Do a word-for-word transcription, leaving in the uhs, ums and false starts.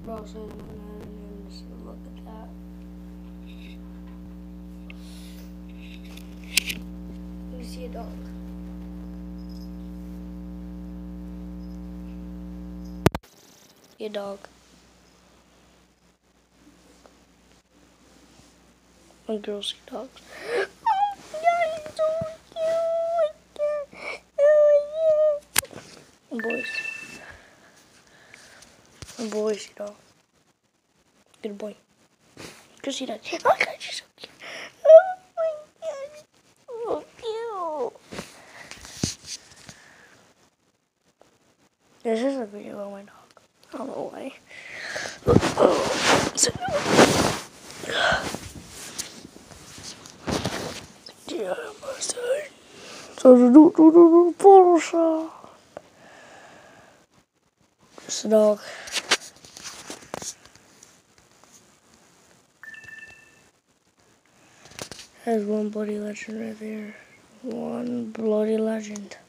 browsing and just look at that. You see a dog. Your dog. When girls see dogs. Oh, yeah, he's so cute. Oh, yeah. And boys. And boys see dog. Good boy. Go see that. Oh, God, she's so cute. Oh, my God. So cute. This is a video of my dog. I don't know why. Oh, so, yeah, I'm outside. So, do do do do Photoshop. Just a dog. There's one bloody legend right there. One bloody legend.